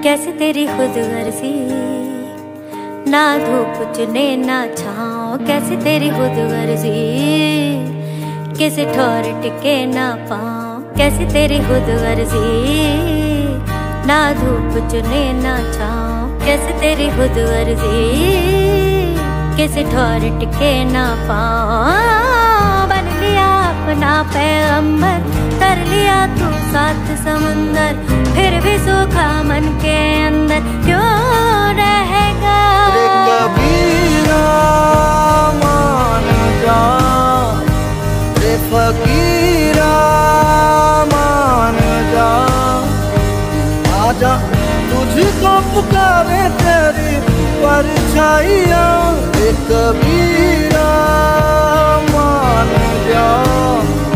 कैसे तेरी खुद गर्जी, ना धूप चुने ना छाँव। कैसे तेरी खुद गर्जी, किसी ठोर टिके ना पाँव। कैसे तेरी खुद गर्जी, ना धूप चुने ना छाँव। कैसे तेरी खुद गर्जी, किसी ठोर टिके ना पाँव। बन लिया अपना पैगंबर, कर लिया तू सात समंदर, फिर भी सूखा मन के अंदर क्यों रहेगा। रे कबीरा मान जा, रे फकीरा मान जा, आजा तुझको पुकारे तेरी परछाइयाँ। रे कबीरा मान जा।